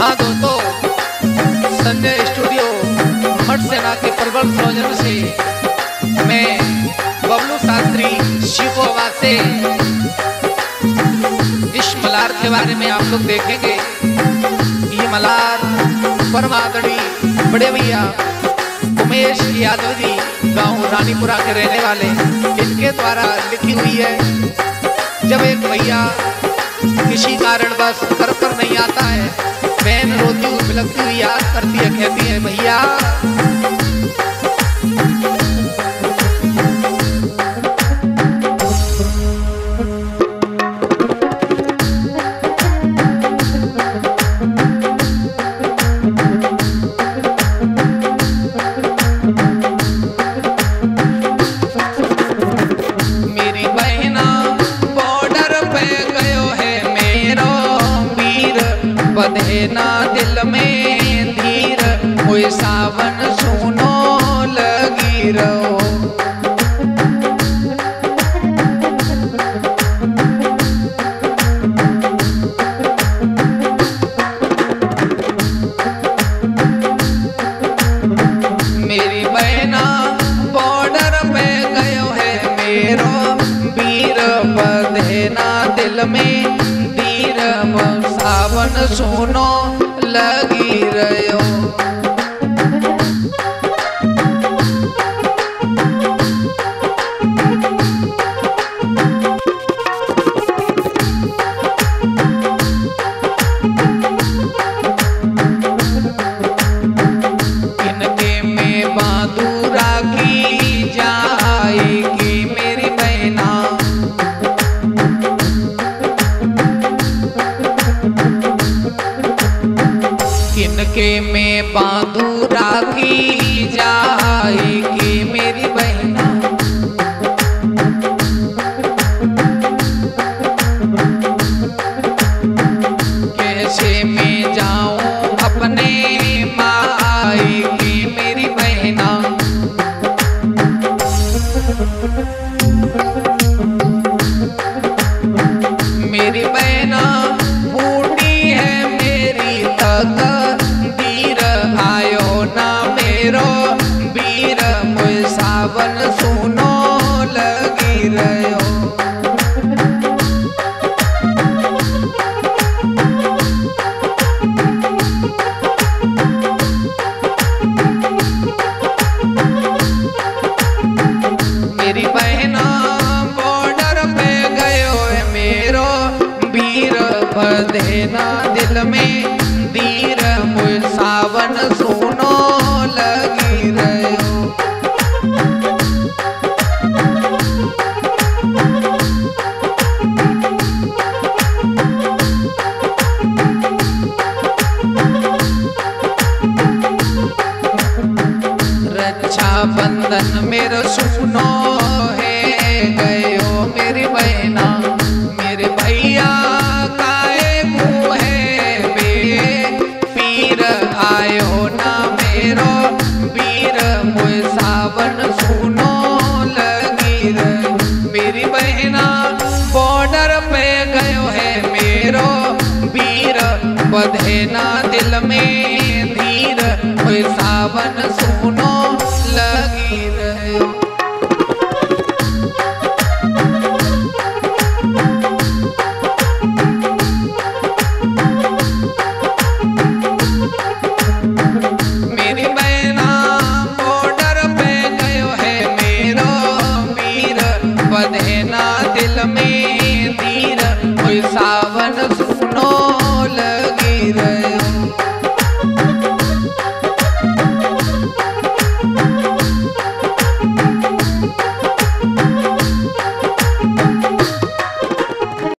हाँ दोस्तों, संजय स्टूडियो मठ सेना के प्रबल सौजन्य से मैं बबलू शास्त्री शिव आवाज से इस मलार के बारे में आप लोग देखेंगे। ये मलार परमादड़ी बड़े भैया उमेश यादव जी गांव रानीपुरा के रहने वाले इनके द्वारा लिखी हुई है। जब एक भैया किसी कारणवश घर पर नहीं आता है, बहन रोती हुई बिलखती हुई याद करती है, कहती है भैया मेरी बहना बॉर्डर पे गयो है मेरो वीर, बधेना दिल में धीर, कोई सावन सुनो लगी रहो। मेरी बहना बॉर्डर पे गयो है मेरो वीर, बधेना दिल में धीर, सावन सुनो लगी रहो। इनके में बादुरा की जाएगी मेरी बहना, इनके में बांधुरा की जाएगी मेरी बहना। कैसे मैं जाऊं अपने माई की मेरी बहना। मेरी बहना बूढ़ी है मेरी तकदीर, आयो ना मेरो वीर, मुझ सावन सुनो लगी रहो। मेरी बहना बॉर्डर पे गयो है मेरो वीर, बधेना दिल में धीर, मुझ सावन सुनो लगी रहो। रक्षा बंधन मेरा सुनो है गयो मेरी बहना, मेरे भैया काए मुँह है बे पीर, आयो ना मेरो वीर, मुझ सावन सुनो लगी रहो। मेरी बहना बॉर्डर पे गयो है मेरो वीर, बधेना दिल में धीर, मुझ सावन सुनो लगी रहो।